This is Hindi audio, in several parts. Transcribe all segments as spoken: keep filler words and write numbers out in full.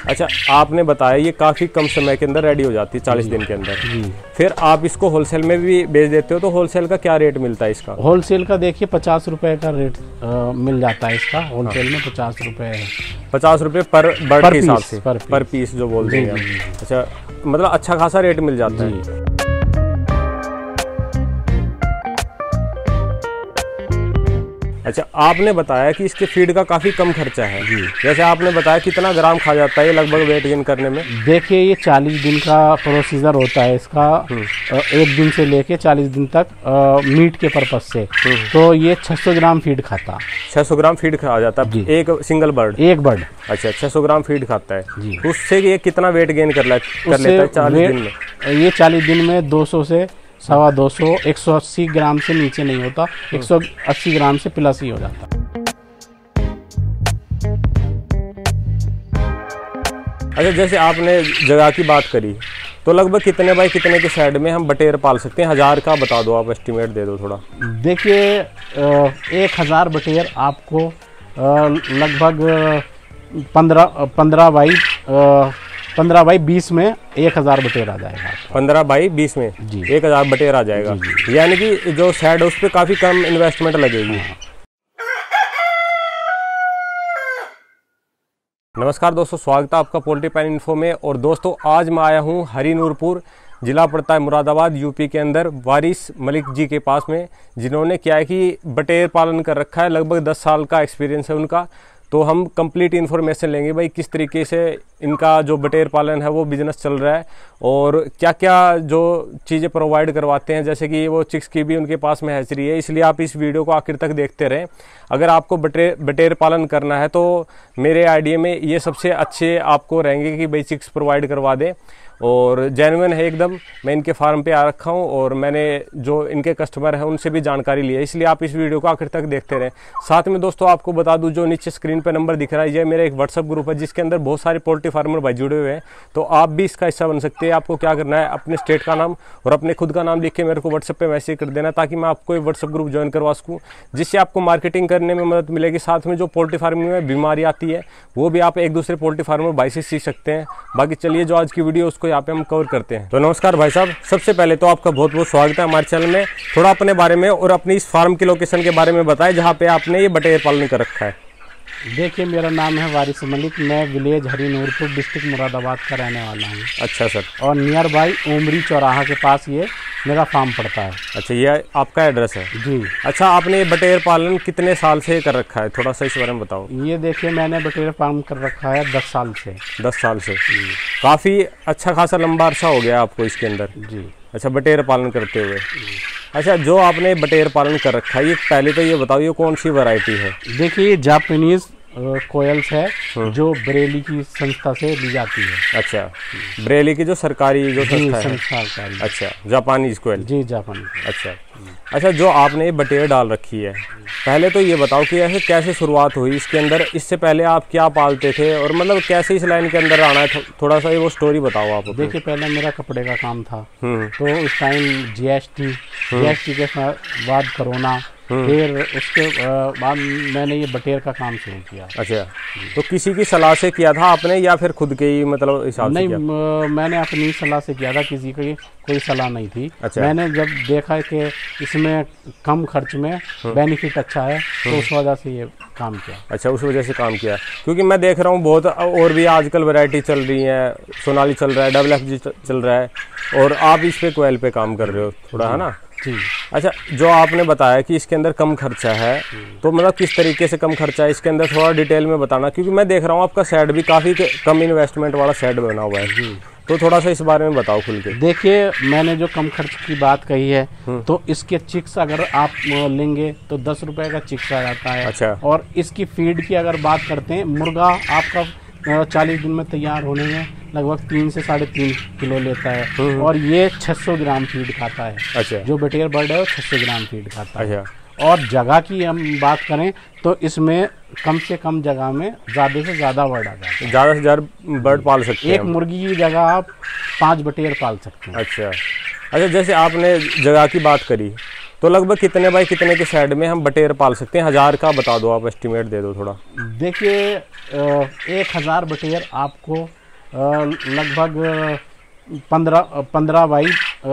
अच्छा, आपने बताया ये काफ़ी कम समय के अंदर रेडी हो जाती है, चालीस दिन के अंदर जी। फिर आप इसको होलसेल में भी बेच देते हो, तो होलसेल का क्या रेट मिलता है इसका? होलसेल का देखिए पचास रुपए का रेट आ, मिल जाता है इसका। होलसेल में पचास रुपए है, पचास रुपए पर बर्ड के हिसाब से, पर, पर पीस जो बोलते हैं। अच्छा, मतलब अच्छा खासा रेट मिल जाता है। अच्छा, आपने बताया कि इसके फीड का काफ़ी कम खर्चा है जी। जैसे आपने बताया कितना ग्राम खा जाता है ये लगभग वेट गेन करने में? देखिए ये चालीस दिन का प्रोसीजर होता है इसका, एक दिन से लेके चालीस दिन तक आ, मीट के पर्पज से। तो ये छह सौ ग्राम फीड खाता छह सौ ग्राम फीड खा जाता है एक सिंगल बर्ड? एक बर्ड। अच्छा, छह सौ ग्राम फीड खाता है जी। उससे ये कितना वेट गेन कर लेता है चालीस दिन में? ये चालीस दिन में दो सौ से सवा दो सौ, एक सौ अस्सी ग्राम से नीचे नहीं होता, एक सौ अस्सी ग्राम से प्लस ही हो जाता। अच्छा, जैसे आपने जगह की बात करी, तो लगभग कितने बाई कितने के साइड में हम बटेर पाल सकते हैं? हजार का बता दो, आप एस्टिमेट दे दो थोड़ा। देखिए एक हजार बटेर आपको लगभग पंद्रह पंद्रह बाई पंद्रह बाई बीस में एक हजार बटेर आ जाएगा। पंद्रह बाई बीस में जी एक हजार बटेर आ जाएगा, यानी कि जो शेड है उस पर काफ़ी कम इन्वेस्टमेंट लगेगी। हाँ। नमस्कार दोस्तों, स्वागत है आपका पोल्ट्री पैन इन्फो में। और दोस्तों आज मैं आया हूँ हरिनूरपुर, जिला पड़ता है मुरादाबाद, यूपी के अंदर, वारिस मलिक जी के पास में, जिन्होंने क्या है कि बटेर पालन कर रखा है। लगभग दस साल का एक्सपीरियंस है उनका। तो हम कंप्लीट इन्फॉर्मेशन लेंगे भाई किस तरीके से इनका जो बटेर पालन है वो बिजनेस चल रहा है और क्या क्या जो चीज़ें प्रोवाइड करवाते हैं। जैसे कि वो चिक्स की भी उनके पास में हैचरी है, इसलिए आप इस वीडियो को आखिर तक देखते रहें। अगर आपको बटेर बटेर पालन करना है तो मेरे आइडिया में ये सबसे अच्छे आपको रहेंगे कि भाई चिक्स प्रोवाइड करवा दें, और जेन्युइन है एकदम। मैं इनके फार्म पे आ रखा हूँ और मैंने जो इनके कस्टमर हैं उनसे भी जानकारी ली है, इसलिए आप इस वीडियो को आखिर तक देखते रहें। साथ में दोस्तों आपको बता दूं, जो नीचे स्क्रीन पे नंबर दिख रहा है, ये मेरा एक व्हाट्सअप ग्रुप है जिसके अंदर बहुत सारे पोल्ट्री फार्मर भाई जुड़े हुए हैं। तो आप भी इसका हिस्सा बन सकते हैं। आपको क्या करना है, अपने स्टेट का नाम और अपने खुद का नाम लिख के मेरे को व्हाट्सअप पे मैसेज कर देना, ताकि मैं आपको एक व्हाट्सअप ग्रुप ज्वाइन करवा सकूँ, जिससे आपको मार्केटिंग करने में मदद मिलेगी। साथ में जो पोल्ट्री फार्मिंग में बीमारी आती है वो भी आप एक दूसरे पोल्ट्री फार्मर भाई से सीख सकते हैं। बाकी चलिए जो आज की वीडियो उसको यहाँ पे हम कवर करते हैं। तो नमस्कार भाई साहब, सबसे पहले तो आपका बहुत बहुत स्वागत है हमारे चैनल में। थोड़ा अपने बारे में और अपनी इस फार्म की लोकेशन के बारे में बताएं जहाँ पे आपने ये बटेर पालन कर रखा है। देखिए मेरा नाम है वारिस मलिक, मैं विलेज हरिनूरपुर डिस्ट्रिक्ट मुरादाबाद का रहने वाला हूँ। अच्छा सर। और नियर बाई उमरी चौराहा के पास ये मेरा फार्म पड़ता है। अच्छा, ये आपका एड्रेस है जी। अच्छा, आपने ये बटेर पालन कितने साल से कर रखा है, थोड़ा सा इस बारे में बताओ। ये देखिए मैंने बटेर पालन कर रखा है दस साल से। दस साल से काफ़ी अच्छा खासा लंबा अरसा हो गया आपको इसके अंदर जी। अच्छा, बटेर पालन करते हुए। अच्छा, जो आपने बटेर पालन कर रखा है, ये पहले तो ये बताओ ये कौन सी वैरायटी है? देखिए ये जापानीज कोयल्स है जो बरेली की संस्था से ली जाती है। अच्छा, बरेली की जो सरकारी जो संस्था है। सरकारी। अच्छा, जापानीज कोयल जी, जापानीज। अच्छा अच्छा, जो आपने ये बटेर डाल रखी है, पहले तो ये बताओ कि ऐसे कैसे शुरुआत हुई इसके अंदर, इससे पहले आप क्या पालते थे और मतलब कैसे इस लाइन के अंदर आना है, थो, थोड़ा सा ये वो स्टोरी बताओ आप। देखिए पहले मेरा कपड़े का काम था, तो उस टाइम जीएसटी जीएसटी के बाद कोरोना, फिर उसके बाद मैंने ये बटेर का काम शुरू किया। अच्छा, तो किसी की सलाह से किया था आपने या फिर खुद के ही मतलब हिसाब से किया? नहीं, मैंने अपनी सलाह से किया था, किसी की कोई सलाह नहीं थी। अच्छा। मैंने जब देखा कि इसमें कम खर्च में बेनिफिट अच्छा है तो उस वजह से ये काम किया। अच्छा, उस वजह से काम किया, क्योंकि मैं देख रहा हूँ बहुत और भी आजकल वैरायटी चल रही है, सोनाली चल रहा है, डबल एफ जी चल रहा है, और आप इस पे कोयल पे काम कर रहे हो थोड़ा, है ना जी। अच्छा, जो आपने बताया कि इसके अंदर कम खर्चा है, तो मतलब किस तरीके से कम खर्चा है इसके अंदर, थोड़ा डिटेल में बताना, क्योंकि मैं देख रहा हूँ आपका शेड भी काफ़ी कम इन्वेस्टमेंट वाला शेड बना हुआ है जी। तो थोड़ा सा इस बारे में बताओ खुल के। देखिए मैंने जो कम खर्च की बात कही है, तो इसके चिक्स अगर आप लेंगे तो दस रुपए का चिक्स आ जाता है। अच्छा। और इसकी फीड की अगर बात करते हैं, मुर्गा आपका चालीस दिन में तैयार होने में लगभग तीन से साढ़े तीन किलो लेता है, और ये छह सौ ग्राम फीड खाता है। अच्छा। जो बटेर बर्ड है वो छह सौ ग्राम फीड खाता है। अच्छा। और जगह की हम बात करें तो इसमें कम से कम जगह में ज़्यादा से ज़्यादा बर्ड आ जाते हैं। ज़्यादा से ज़्यादा बर्ड पाल सकते हैं। एक मुर्गी की जगह आप पाँच बटेर पाल सकते हैं। अच्छा अच्छा, जैसे आपने जगह की बात करी, तो लगभग कितने बाई कितने के साइड में हम बटेर पाल सकते हैं? हजार का बता दो, आप एस्टिमेट दे दो थोड़ा। देखिए एक हजार बटेर आपको लगभग पंद्रह पंद्रह बाई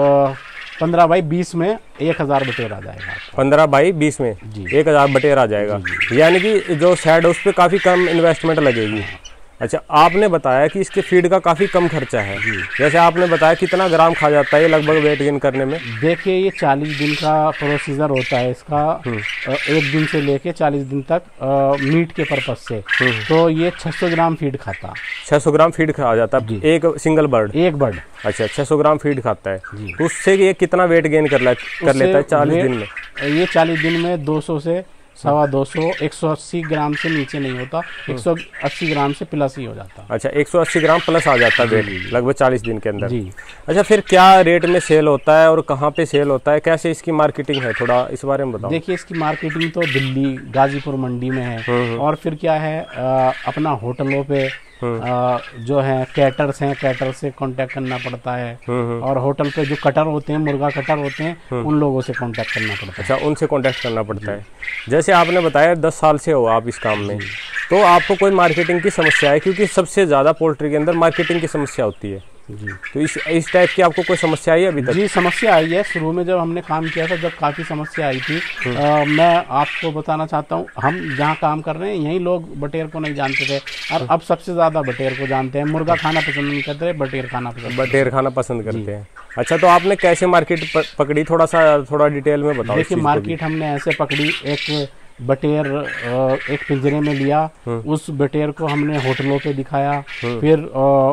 पंद्रह बाई बीस में एक हजार बटेर आ जाएगा। पंद्रह बाई बीस में एक हजार बटेर आ जाएगा, यानी कि जो शेड है उस पर काफ़ी कम इन्वेस्टमेंट लगेगी। अच्छा, आपने बताया कि इसके फीड का काफ़ी कम खर्चा है। जैसे आपने बताया कितना ग्राम खा जाता है ये लगभग वेट गेन करने में? देखिए, ये चालीस दिन का प्रोसीजर होता है इसका, एक दिन से लेके चालीस दिन तक आ, मीट के पर्पज से। तो ये छह सौ ग्राम फीड खाता है। छह सौ ग्राम फीड खा जाता है एक सिंगल बर्ड? एक बर्ड। अच्छा, छह सौ ग्राम फीड खाता है, तो उससे ये कितना वेट गेन कर, कर लेता है चालीस दिन में? ये चालीस दिन में दो सौ से सवा दो सौ एक सौ अस्सी ग्राम से नीचे नहीं होता, एक सौ अस्सी ग्राम से प्लस ही हो जाता। अच्छा, एक सौ अस्सी ग्राम प्लस आ जाता है वेट लगभग चालीस दिन के अंदर जी। अच्छा, फिर क्या रेट में सेल होता है और कहाँ पे सेल होता है, कैसे इसकी मार्केटिंग है, थोड़ा इस बारे में बताओ। देखिए, इसकी मार्केटिंग तो दिल्ली गाजीपुर मंडी में है, और फिर क्या है आ, अपना होटलों पे आ, जो है कैटर्स हैं, कैटर से कांटेक्ट करना पड़ता है, और होटल पे जो कटर होते हैं, मुर्गा कटर होते हैं, उन लोगों से कांटेक्ट करना पड़ता है। अच्छा, उनसे कांटेक्ट करना पड़ता है। जैसे आपने बताया दस साल से हो आप इस काम में, तो आपको कोई मार्केटिंग की समस्या है? क्योंकि सबसे ज़्यादा पोल्ट्री के अंदर मार्केटिंग की समस्या होती है जी। तो इस इस टाइप की आपको कोई समस्या आई है अभी तक? जी, समस्या आई है। शुरू में जब हमने काम किया था, जब काफ़ी समस्या आई थी। आ, मैं आपको बताना चाहता हूँ, हम जहाँ काम कर रहे हैं यहीं लोग बटेर को नहीं जानते थे, और अब सबसे ज़्यादा बटेर को जानते हैं। मुर्गा खाना पसंद नहीं करते, बटेर खाना पसंद बटेर खाना पसंद करते हैं। अच्छा, तो आपने कैसे मार्केट पकड़ी, थोड़ा सा थोड़ा डिटेल में बताओ। देखिए, मार्केट हमने ऐसे पकड़ी, एक बटेर एक पिंजरे में लिया, उस बटेर को हमने होटलों पे दिखाया, फिर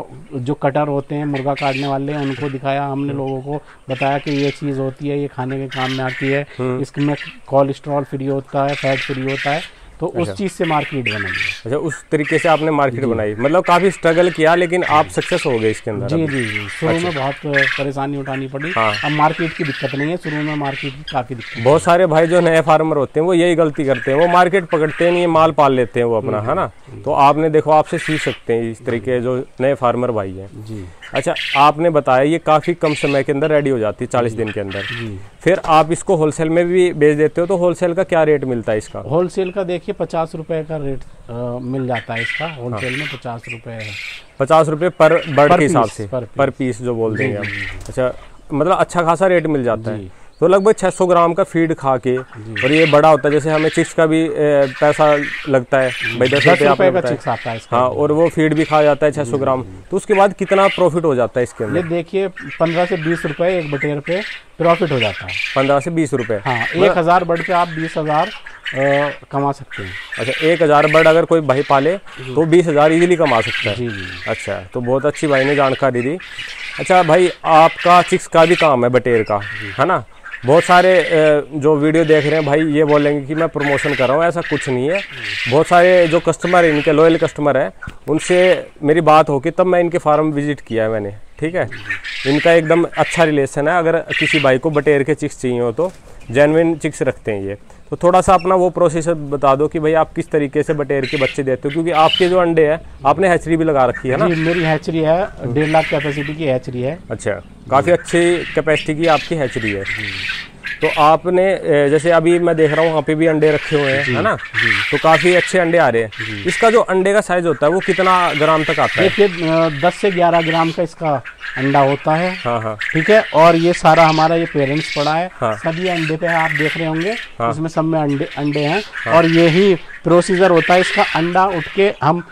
जो कटर होते हैं मुर्गा काटने वाले उनको दिखाया। हमने लोगों को बताया कि ये चीज़ होती है, ये खाने के काम में आती है, इसमें कोलेस्ट्रॉल फ्री होता है, फैट फ्री होता है, तो उस चीज़ से मार्केट बनाई। अच्छा, उस तरीके से आपने मार्केट बनाई, मतलब काफ़ी स्ट्रगल किया लेकिन आप सक्सेस हो गए इसके अंदर? जी जी जी, शुरू में बहुत परेशानी उठानी पड़ी। हाँ। अब मार्केट की दिक्कत नहीं है, शुरू में मार्केट की काफ़ी दिक्कत। बहुत सारे भाई जो नए फार्मर होते हैं वो यही गलती करते हैं, वो मार्केट पकड़ते नहीं, माल पाल लेते हैं वो अपना, है ना। तो आपने देखो, आपसे सीख सकते हैं इस तरीके जो नए फार्मर भाई हैं जी। अच्छा, आपने बताया ये काफ़ी कम समय के अंदर रेडी हो जाती है, चालीस दिन के अंदर। फिर आप इसको होलसेल में भी बेच देते हो, तो होलसेल का क्या रेट मिलता है इसका? होलसेल का देखिए पचास रुपए का रेट आ, मिल जाता है इसका। होलसेल में पचास रुपए है, पचास रुपए पर बर्ड के हिसाब से, पर, पर पीस जो बोल देंगे आप। अच्छा, मतलब अच्छा खासा रेट मिल जाता है। तो लगभग छह सौ ग्राम का फीड खा के, और ये बड़ा होता है, जैसे हमें चिक्स का भी ए, पैसा लगता है भाई, दस रुपये का चिक्स आता है इसका। हाँ, और वो फीड भी खा जाता है छह सौ ग्राम। तो उसके बाद कितना प्रॉफिट हो जाता है इसके अंदर? ये देखिए, पंद्रह से बीस रुपए एक बटेर पे प्रॉफिट हो जाता है। पंद्रह से बीस रुपए। हाँ, एक हजार बर्ड पे आप बीस हजार कमा सकते हैं। अच्छा, एक हजार बर्ड अगर कोई भाई पाले तो बीस हजार इजीली कमा सकता है जी जी। अच्छा, तो बहुत अच्छी भाई ने जानकारी दी। अच्छा भाई, आपका चिक्स का भी काम है बटेर का, है ना। बहुत सारे जो वीडियो देख रहे हैं भाई ये बोलेंगे कि मैं प्रमोशन कर रहा हूँ, ऐसा कुछ नहीं है। बहुत सारे जो कस्टमर हैं, इनके लॉयल कस्टमर हैं, उनसे मेरी बात होगी तब मैं इनके फार्म विजिट किया है मैंने, ठीक है। इनका एकदम अच्छा रिलेशन है। अगर किसी भाई को बटेर के चिक्स चाहिए हो तो जेन्युइन चिक्स रखते हैं ये। तो थोड़ा सा अपना वो प्रोसेस बता दो कि भाई आप किस तरीके से बटेर के बच्चे देते हो, क्योंकि आपके जो अंडे हैं, आपने हैचरी भी लगा रखी है ना? मेरी हैचरी है, डेढ़ लाख कैपेसिटी की हैचरी है। अच्छा, काफ़ी अच्छी कैपेसिटी की आपकी हैचरी है। तो आपने जैसे अभी मैं देख रहा हूँ वहाँ पे भी अंडे रखे हुए हैं, है ना। तो काफ़ी अच्छे अंडे आ रहे हैं। इसका जो अंडे का साइज होता है वो कितना ग्राम तक आता है? देखिए, दस से ग्यारह ग्राम का इसका अंडा होता है। हाँ हाँ, ठीक है। और ये सारा हमारा ये पेरेंट्स पड़ा है। हाँ। सभी अंडे पे आप देख रहे होंगे। हाँ। इसमें सब में अंडे अंडे हैं। हाँ। और यही प्रोसीजर होता है इसका। अंडा उठ के हम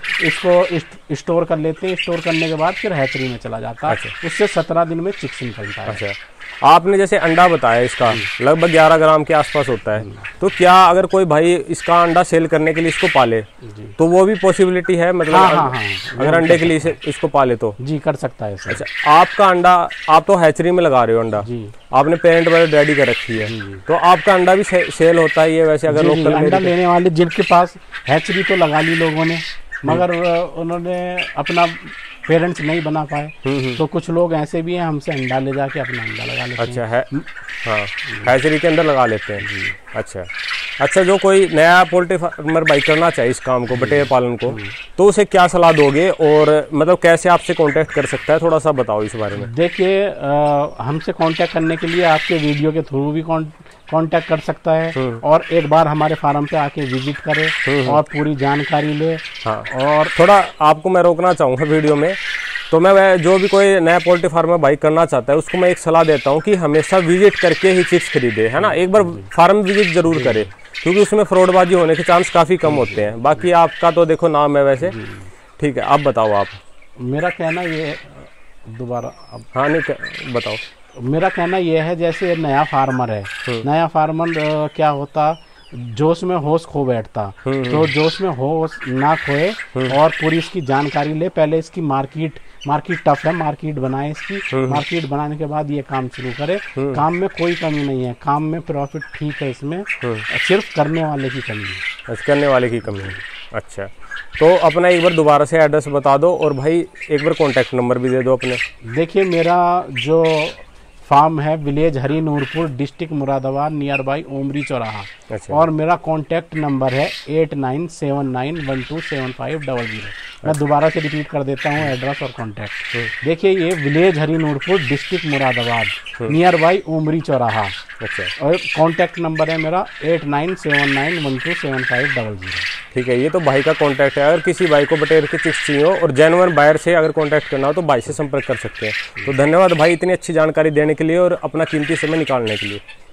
इसको स्टोर कर लेते हैं, स्टोर करने के बाद फिर हैचरी में चला जाता है। अच्छा। उससे सत्रह दिन में चिक्स निकलता है। अच्छा, आपने जैसे अंडा बताया इसका लगभग ग्यारह ग्राम के आसपास होता है, तो क्या अगर कोई भाई इसका अंडा सेल करने के लिए इसको पाले तो वो भी पॉसिबिलिटी है? मतलब हाँ, हाँ, हाँ, अगर अंडे के लिए इसको पाले तो जी कर सकता है। अच्छा, आपका अंडा, आप तो हैचरी में लगा रहे हो अंडा जी, आपने पेरेंट वगैरह रेडी कर रखी है, तो आपका अंडा भी से, सेल होता है ये? वैसे अगर लोकल अंडा लेने वाले जिनके पास हैचरी तो लगा ली लोगों ने, मगर उन्होंने अपना पेरेंट्स नहीं बना पाए, तो कुछ लोग ऐसे भी हैं हमसे अंडा ले जाके अपना अंडा लगा लेते अच्छा हैं। है, हाँ, हैचरी के अंदर लगा लेते हैं जी। अच्छा अच्छा, जो कोई नया पोल्ट्री फार्मर भाई करना चाहिए इस काम को, बटेर पालन को, तो उसे क्या सलाह दोगे और मतलब कैसे आपसे कांटेक्ट कर सकता है, थोड़ा सा बताओ इस बारे में। देखिए, हमसे कांटेक्ट करने के लिए आपके वीडियो के थ्रू भी कांटेक्ट कर सकता है, और एक बार हमारे फार्म पे आके विजिट करे और पूरी जानकारी ले। हाँ। और थोड़ा आपको मैं रोकना चाहूँगा वीडियो में तो मैं वह जो भी कोई नया पोल्ट्री फार्म में भाई करना चाहता है उसको मैं एक सलाह देता हूँ कि हमेशा विजिट करके ही चिक्स खरीदे, है ना। एक बार फार्म विजिट जरूर करे, क्योंकि उसमें फ्रॉडबाजी होने के चांस काफ़ी कम होते हैं। बाकी आपका तो देखो नाम है वैसे, ठीक है। आप बताओ। आप मेरा कहना ये दोबारा अब हाँ नहीं बताओ। मेरा कहना यह है, जैसे नया फार्मर है, नया फार्मर क्या होता, जोश में होश खो बैठता, तो जोश में होश ना खोए और पूरी इसकी जानकारी ले। पहले इसकी मार्केट मार्केट टफ है, मार्केट बनाए इसकी, मार्केट बनाने के बाद ये काम शुरू करे। काम में कोई कमी नहीं है, काम में प्रॉफिट ठीक है, इसमें सिर्फ करने वाले की कमी है। अच्छा, करने वाले की कमी है। अच्छा, तो अपना एक बार दोबारा से एड्रेस बता दो और भाई एक बार कॉन्टैक्ट नंबर भी दे दो अपने। देखिए, मेरा जो फार्म है village Hari Noorpur, district Moradabad, near by Omri चौराहा। अच्छा। और मेरा कॉन्टैक्ट नंबर है eight nine seven nine one two seven five double zero. मैं दोबारा से रिपीट कर देता हूँ एड्रेस और कॉन्टैक्ट। देखिए, ये village Hari Noorpur, district Moradabad, near by Omri चौराहा। अच्छा। और कॉन्टैक्ट नंबर है मेरा eight nine seven nine one two seven five double zero. ठीक है, ये तो भाई का कॉन्टैक्ट है। अगर किसी भाई को बटेर के चिक्स चाहिए हो और जेन्युइन बायर से अगर कॉन्टैक्ट करना हो तो भाई से संपर्क कर सकते हैं। तो धन्यवाद भाई इतनी अच्छी जानकारी देने के लिए और अपना कीमती समय निकालने के लिए।